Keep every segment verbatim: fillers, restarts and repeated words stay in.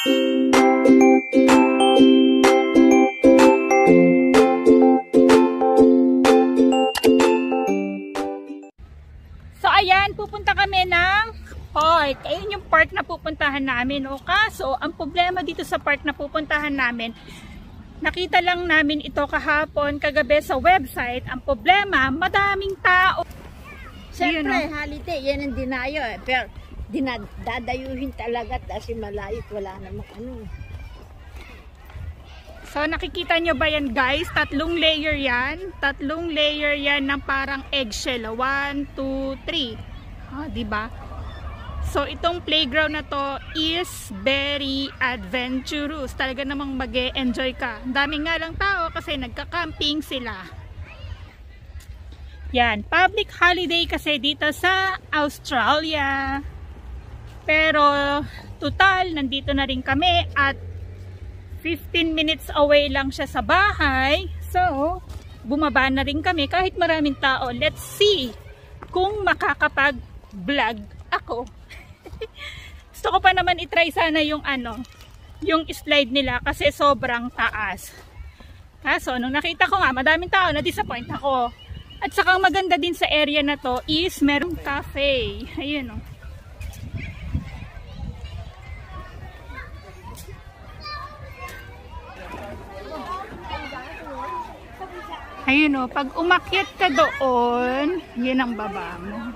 So ayan, pupunta kami ng park. Ayun yung park na pupuntahan namin. O kaso, ang problema dito sa park na pupuntahan namin, nakita lang namin ito kahapon, kagabi sa website. Ang problema, madaming tao. Siyempre, you know, holiday, yan ang dinayo eh. Pero dinadadayuhin talaga kasi malayo, wala namang ano. So nakikita nyo ba yan guys? Tatlong layer yan. Tatlong layer yan ng parang eggshell. One, two, three. Ah, diba? So itong playground na to is very adventurous. Talaga namang mag-e-enjoy ka. Ang dami nga lang tao kasi nagka-camping sila. Yan. Public holiday kasi dito sa Australia. Pero total, nandito na rin kami at fifteen minutes away lang siya sa bahay. So, bumaba na rin kami kahit maraming tao. Let's see kung makakapag-vlog ako. Gusto ko pa naman itry sana yung ano, yung slide nila kasi sobrang taas. Kaso, nung nakita ko nga, madaming tao, na-disappoint ako. At saka maganda din sa area na to is merong cafe. Ayun o. Oh. Ayun o, pag umakyat ka doon, yun ang baba mo.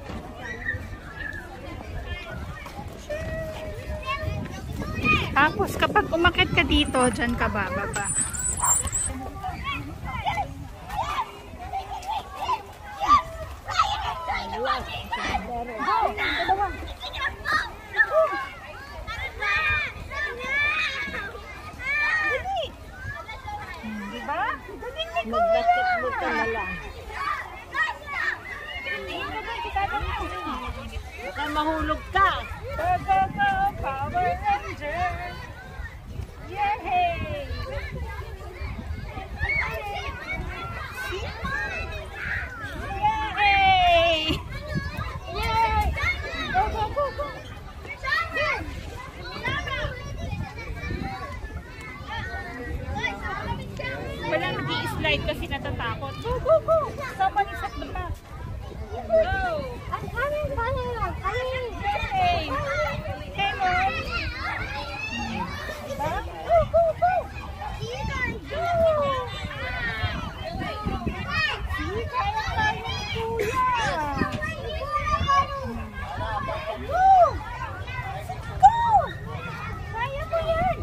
Tapos kapag umakyat ka dito, dyan ka bababa. Mag-basketball ka na lang. Baka mahulog ka. Go, go, go, Power Ranger! Yay! Yay! Yay! Go, go, go, go! Walang nag-i-slide kasi natatakot. Go, go, go! Someone is at the back. Go! I'm coming, coming, I'm coming. Hey! Hey, Mom! Diba? Go, go, go! See, kaya tayo ni Kuya! Go! Go! Kaya mo yan!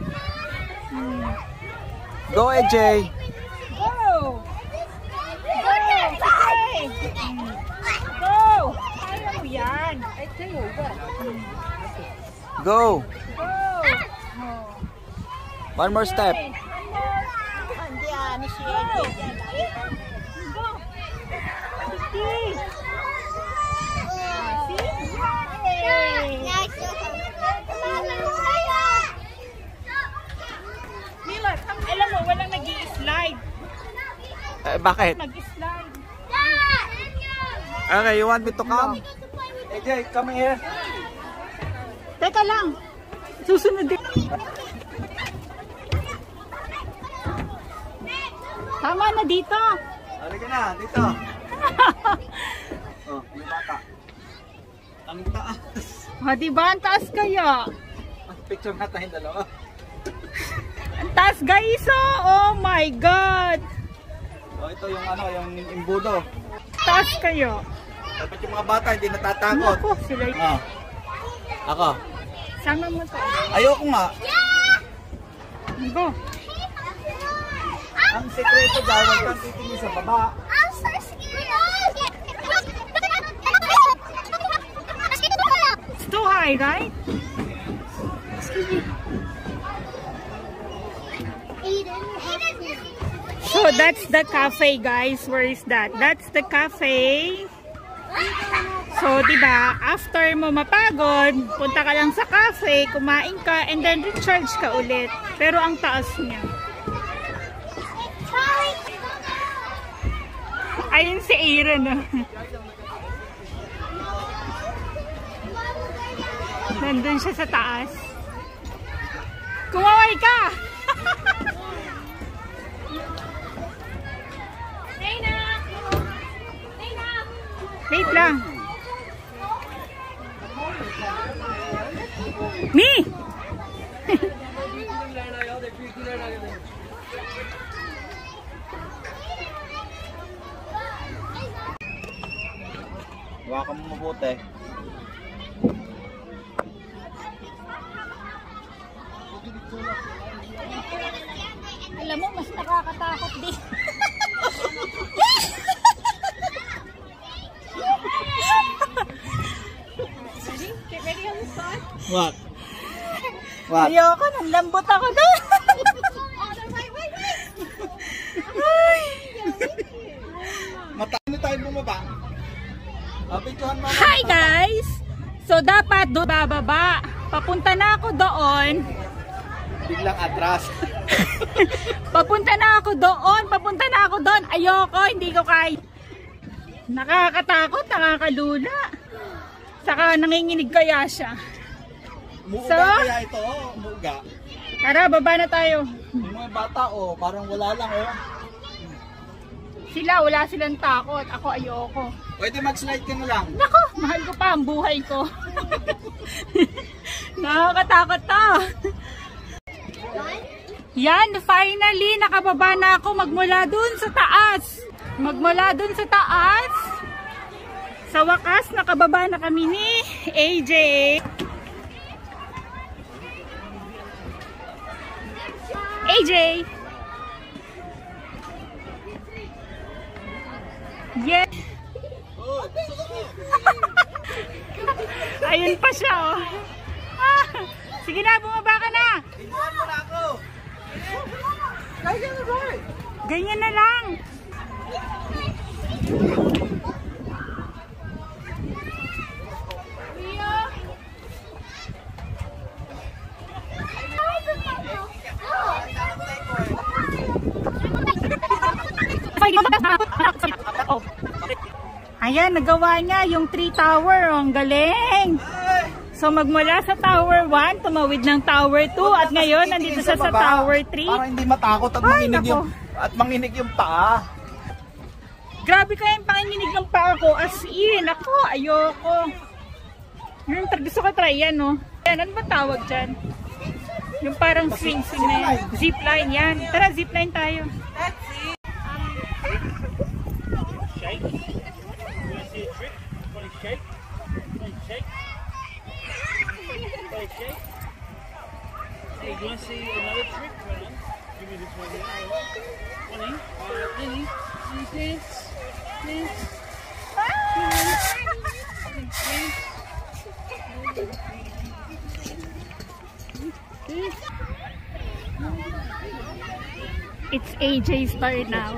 Go, A J! Go! Go! Hey! Go! Kaya mo yan! I tell you what. Go! Go! One more step. Hindi ah, ni si A J. Go! See? Mila, alam mo, walang nag-i-slide. Eh, bakit? Nag-i-slide. Okay, you want me to come? A J, come here. Teka lang. Susunod din. Tama na dito. Halika na, dito. Oh, yung bata. Ang taas. O, diba? Ang taas kaya. Picture na tayong dalawa. Ang taas guys, oh. Oh my God. Oh, ito yung ano, yung imbudo. Taas kayo. Dapat yung mga bata hindi natatakot. Ako, sila. Oh. Ako. Sama mo to. Ayoko nga. Go. Ang sekreto daw, huwag kang titingin sa baba. I'm so scared. It's too high, right? So that's the cafe, guys. Where is that? That's the cafe. So, diba, after mo mapagod, punta ka lang sa cafe, kumain ka, and then recharge ka ulit. Pero ang taas niya. Ayun si Aaron, oh. Nandun siya sa taas. Kumaway ka! Wait lang. Me! Hawakan mo mabuti. Alam mo, mas nakakatakot din. What? What? Ayoko, nanlambot ako doon. Mataas na tayo bumaba. Apituhan mo. Hi guys! So dapat doon bababa. Papunta na ako doon. Biglang atras. Papunta na ako doon. Papunta na ako doon. Ayoko, hindi ko kaya. Nakakatakot, nakakalula. Saka nanginginig kaya siya. Muuga So, kaya ito, oh. Muuga. Tara, baba na tayo. Yung mga bata, oh, parang wala lang, oh. Sila, wala silang takot. Ako, ayoko. Pwede mag-slide ka na lang. Nako, mahal ko pa ang buhay ko. Nakakatakot to. Yan, finally, nakababa na ako magmula dun sa taas. Magmula dun sa taas. Sa wakas, nakababa na kami ni A J. A J. Yes. Ayun pa siya, oh. Ah, sige na, bumaba ka na. Tingnan mo na ako. Ganyan na ba? Ganyan na lang. Oh. Ayan, nagawa niya yung three tower. Oh, ang galing. So magmula sa tower one, tumawid ng tower two, at ngayon nandito siya sa tower three. Para hindi matakot at Ay, manginig nako. yung at manginig yung paa. Grabe kaya yung panginginig ng paa ko. As in, ako, ayoko. Yung gusto ko try yan, no? Yan, ano ba tawag dyan? Yung parang swing-swing na yan. Zipline, yan. Tara, zipline tayo. Shake. You want to see a trick? Want to shake? Want to shake? Want to shake? Hey, you want to see another trick? Hold on. Give me this one here. One in. Alright, Lily. Lily, dance. Dance. Dance. It's A J's turn now.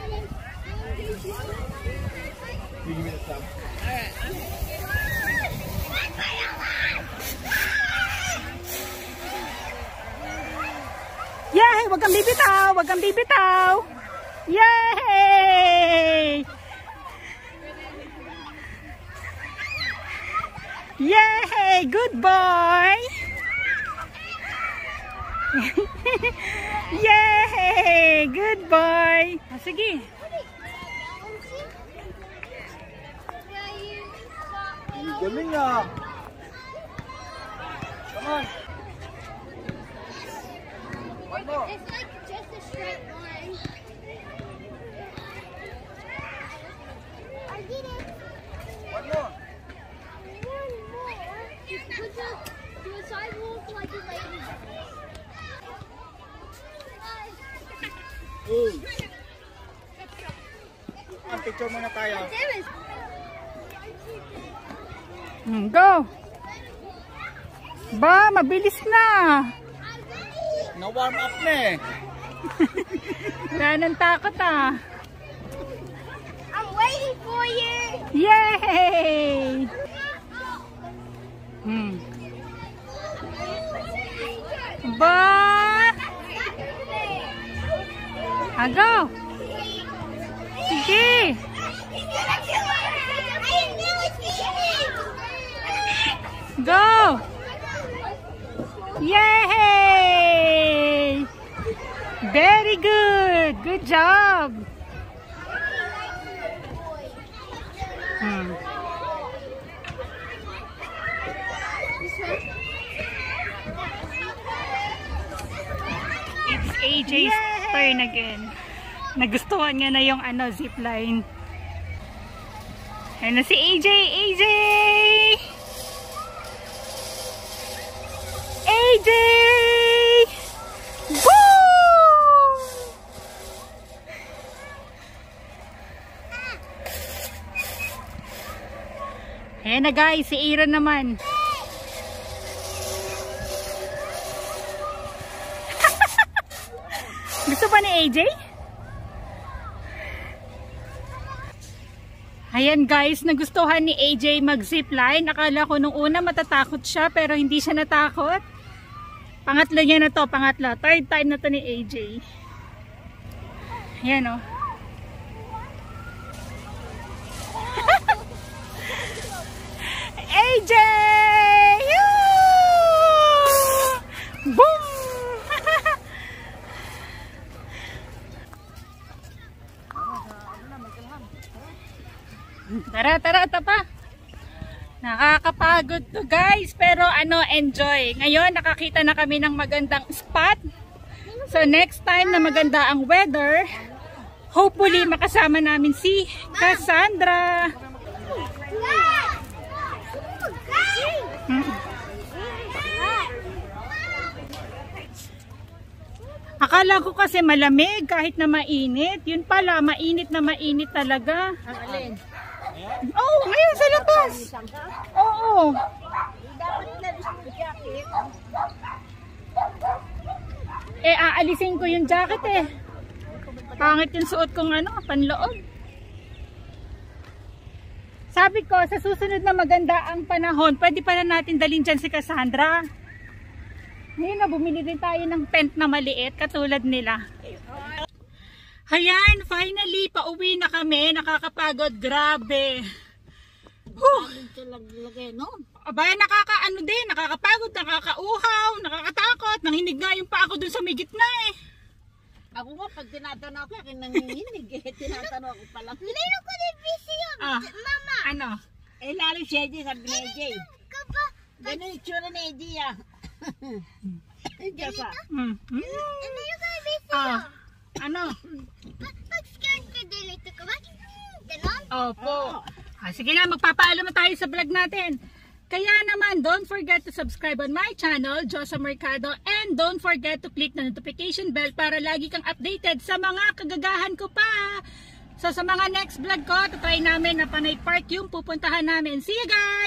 Yay! Wag kang bibitaw! Wag kang bibitaw! Yay! Yay! Good boy! Yay! Good boy! Ah, sige. Ang galing ah. Come on. One more. It's like just a straight line. I did it. One more. One more. Just put the, the sidewalk like a lady. Uy. Ang picture muna tayo. Hmm, go! Ba, mabilis na! Na-warm up na eh. Wala nang takot ah. I'm waiting for you. Yay! Hmm. Ba! Ah, go! Sige! Go! Yay! Good job! Hmm. It's A J's Yay! Turn again. Nagustuhan niya na yung ano, zipline. Ayan na si A J! A J! A J! Woo! Ayan na guys, si Aaron naman. Gusto ba ni A J? Ayan guys, nagustuhan ni A J mag-zipline. Akala ko nung una matatakot siya pero hindi siya natakot. Pangatlo niya na to, pangatlo. Third time na to ni A J. Ayan o. Oh. A J! Boom! Tara, tara, tapa. Nakakapagod to guys, pero ano, enjoy. Ngayon, nakakita na kami ng magandang spot. So next time na maganda ang weather, hopefully makasama namin si Cassandra. Hmm. Akala ko kasi malamig kahit na mainit. Yun pala, mainit na mainit talaga. Ang alin? Oh, ngayon sa labas. Oo. Dapat na gusto jacket. Eh, aalisin ko yung jacket eh. Pangit yung suot kong ano, panloob. Sabi ko, sa susunod na maganda ang panahon, pwede pa na natin dalhin dyan si Cassandra. Ngayon na, bumili din tayo ng tent na maliit, katulad nila. Ayan, finally, pauwi na kami. Nakakapagod, grabe. Huh. Aba, nakakaano din, nakakapagod, nakakauhaw, nakakatakot. Nanginig nga yung pa ako dun sa may gitna eh. Ako nga, pag tinatanaw ko, akin nanginginig eh. Tinatanaw ko palang. Lino ko din busy yun. Ah, Mama. ano? Eh, lalo siya di sabi ni A J. Kapa. Ganun yung tsura ni A J ah. Diyan pa. Hmm. Hmm. Lino ko din busy Ah, yun. ano? Pag scared ka din ito ka ba? Ganon? Opo. Ah, sige na, magpapaalam na tayo sa vlog natin. Kaya naman, don't forget to subscribe on my channel, Josa Mercado, and don't forget to click the notification bell para lagi kang updated sa mga kagagahan ko pa. So sa mga next vlog ko, try namin na Panay Park yung pupuntahan namin. See you guys!